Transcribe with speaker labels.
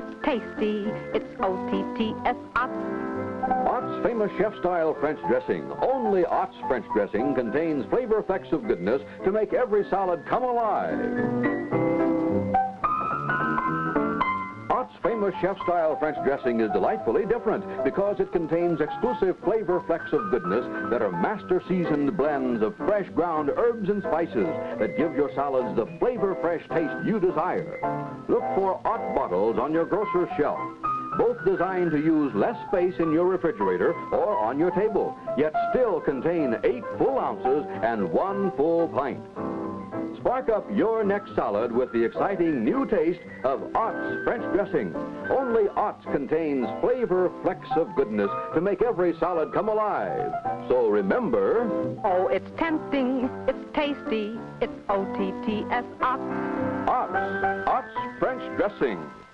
Speaker 1: it's tasty. It's O-T-T-S, Ott's.
Speaker 2: Ott's famous chef-style French dressing. Only Ott's French dressing contains flavor effects of goodness to make every salad come alive. Ott's famous chef-style French dressing is delightfully different because it contains exclusive flavor flecks of goodness that are master-seasoned blends of fresh ground herbs and spices that give your salads the flavor-fresh taste you desire. Look for Ott bottles on your grocer's shelf, both designed to use less space in your refrigerator or on your table, yet still contain 8 full ounces and 1 full pint. Spark up your next salad with the exciting new taste of Ott's French dressing. Only Ott's contains flavor flecks of goodness to make every salad come alive. So remember...
Speaker 1: Oh, it's tempting. It's tasty. It's O-T-T-S, Ott's.
Speaker 2: Ott's French dressing.